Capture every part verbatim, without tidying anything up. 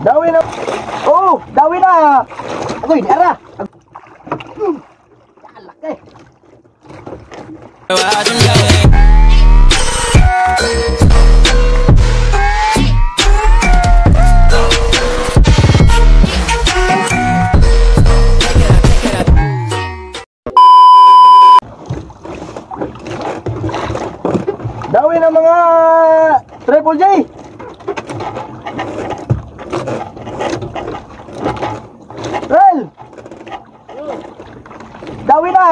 Dawi na. Oh, dawi na. Agoy, di ara. Alak eh. Dawi na mga Triple J. Rel. Dawi na.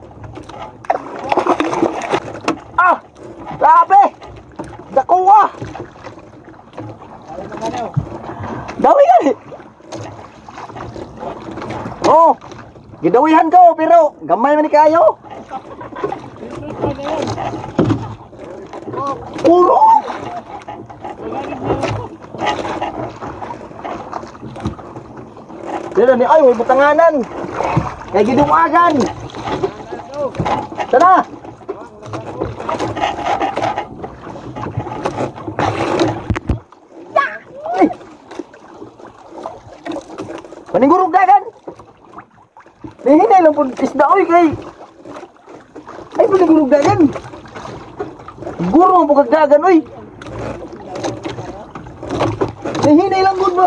Ah, grabe. Dakuha. Dawi yan eh. Oh, gidawihan ko pero gamay man ni kayo. Puro. Dito ni ay, may butanganan. Kaya gidumagan. Tara. Ay. Maningurog dagan. Nihinay lang po isda oy kay. Ay, maningurog dagan. Guro mo kagdagan oy. Nihinay lang gud ba?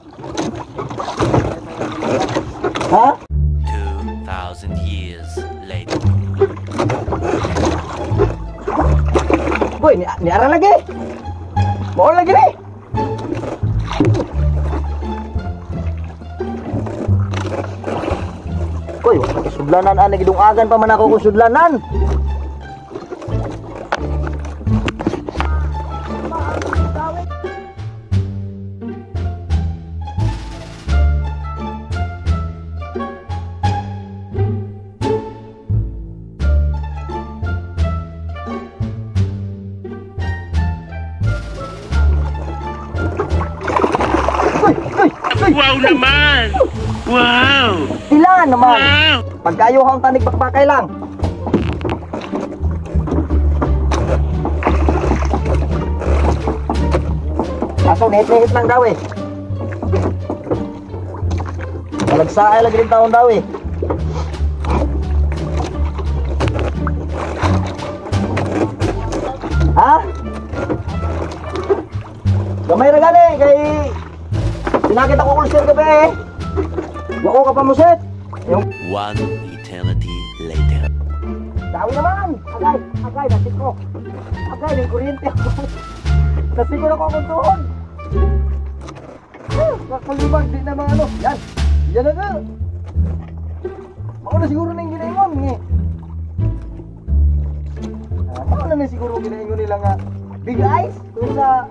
Ha? two thousand years later. Boy, ni, ni ara lagi. Mau lagi ni. Boy, sudlanan ana gidungagan pa man ako kung sudlanan. Wow naman! Wow! Ilan naman? Wow! Pagkayo kang tanig bakbakay lang. Aso, nihit-nihit lang daw eh. Malagsaay lagi rin taon daw eh. Ha? Gamay na gali kay sinakit ako ulcer ka ba eh. Wako ka pa musit. Yung One eternity later. dawi naman. Agay, agay, nasik ko. Agay, may kuryente ako. Nasik ko na ko akong tuhod. Kakalibag din naman ano. Yan, yan na nga. Mao na siguro na yung ginaingon eh. Ah, mao na na siguro ginaingon nila nga big eyes kung sa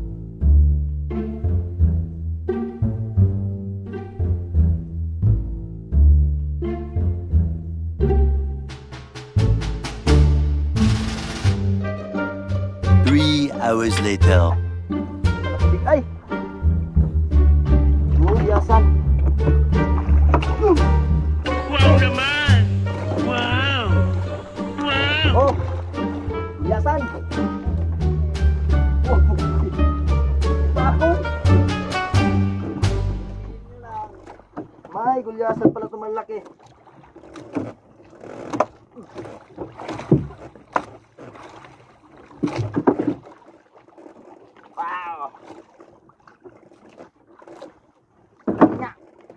Three hours later. big eye. Biyasan. Wow naman! Wow! Wow! Oh, biyasan. Oh, bako. May gulyasan pala ito malaki. Wow. Nya.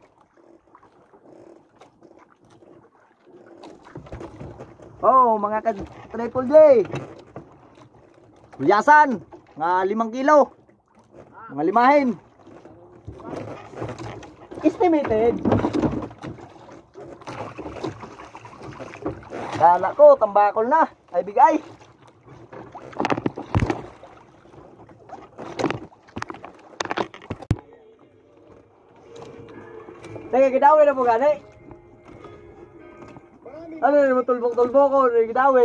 Oh, mga ka Triple J. Gulyasan, nga limang kilo. Mga limahin. Estimated. Kala ko, tambakol na. Ay bigay. Teka, kidawi na po gani. Ano na naman tulbok-tulbok ko, kidawi.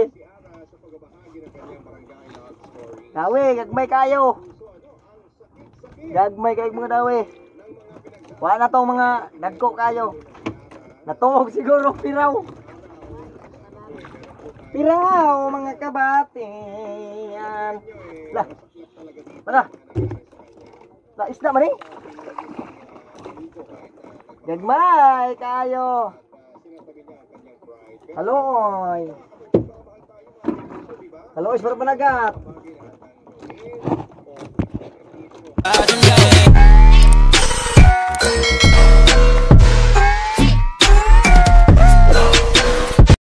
Dawi, gagmay kayo. Gagmay kayo mga dawi. Wala na tong mga nagko kayo. Natuhog siguro, piraw. Piraw, mga kabati. Yan. Lah. Mana? Lah, isda man eh. Gagmay kayo. Haloy. Haloy, para panagat.